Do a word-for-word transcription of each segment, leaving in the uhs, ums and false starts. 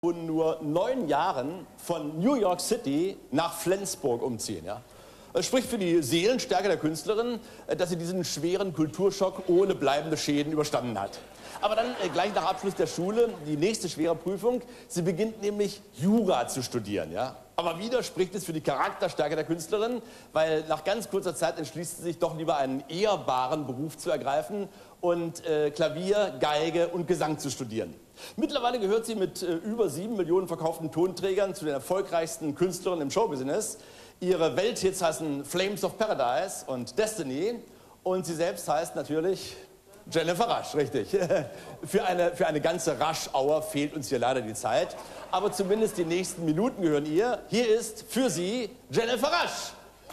nur neun Jahren von New York City nach Flensburg umziehen. Ja? Es spricht für die Seelenstärke der Künstlerin, dass sie diesen schweren Kulturschock ohne bleibende Schäden überstanden hat. Aber dann äh, gleich nach Abschluss der Schule die nächste schwere Prüfung. Sie beginnt nämlich Jura zu studieren. Ja? Aber wieder spricht es für die Charakterstärke der Künstlerin, weil nach ganz kurzer Zeit entschließt sie sich doch lieber einen ehrbaren Beruf zu ergreifen und äh, Klavier, Geige und Gesang zu studieren. Mittlerweile gehört sie mit äh, über sieben Millionen verkauften Tonträgern zu den erfolgreichsten Künstlerinnen im Showbusiness. Ihre Welthits heißen Flames of Paradise und Destiny und sie selbst heißt natürlich Jennifer Rasch, richtig. Für eine, für eine ganze Rasch-Hour fehlt uns hier leider die Zeit, aber zumindest die nächsten Minuten gehören ihr. Hier ist für Sie Jennifer Rasch.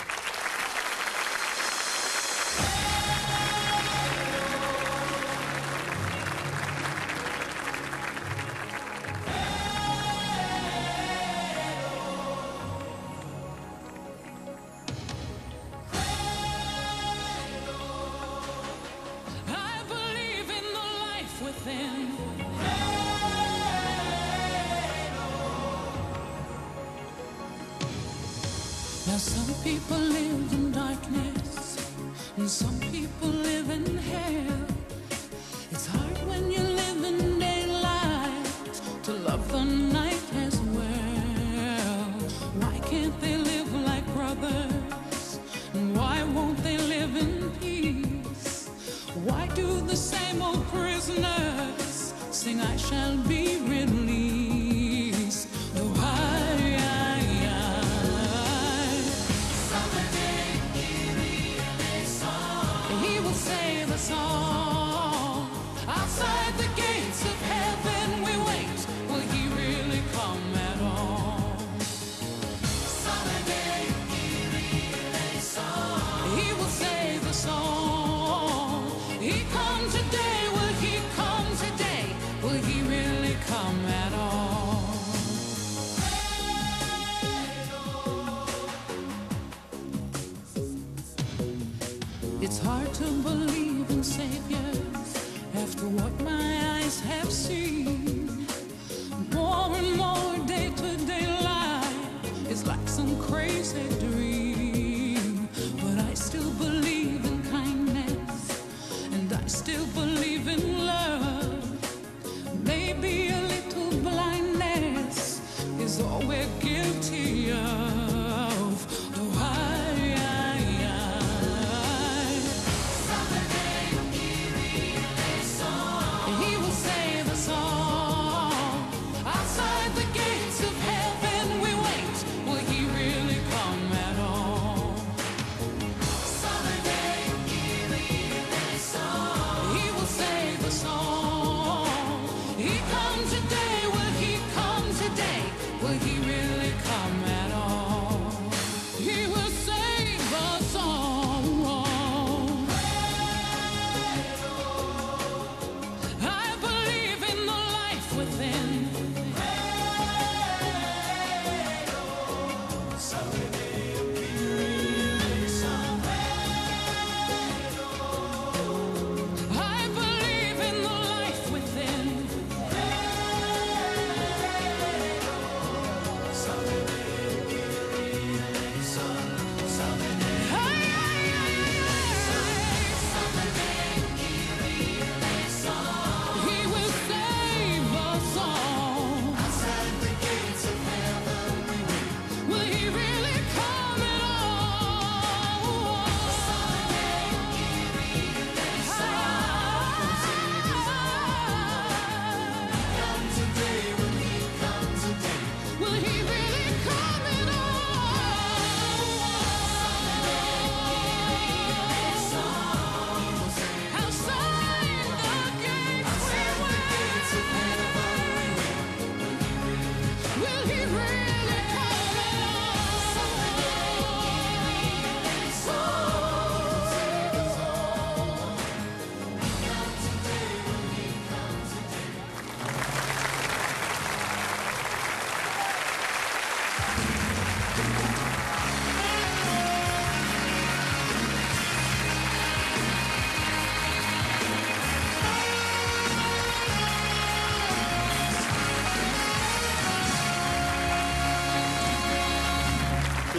Now some people live in darkness and some people live in hell. It's hard when you live in daylight to love the night as well. Why can't they live like brothers? And why won't they live in peace? Why do the same old prisoners sing I shall be released? Oh, I save us all. Outside the gates of heaven we wait. Will he really come at all? He will save us all. He come today. Will he come today? Will he really come at all? It's hard to believe in saviors after what my eyes have seen. More and more day-to-day life is like some crazy dream. But I still believe in kindness, and I still believe in love. Maybe a little blindness is all we're guilty of. Oh, I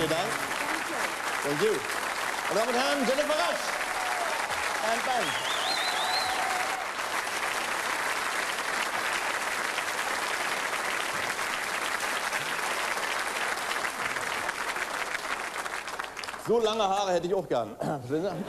vielen Dank. Thank you. Meine Damen und Herren, Jennifer Rush and Ben. So lange Haare hätte ich auch gern.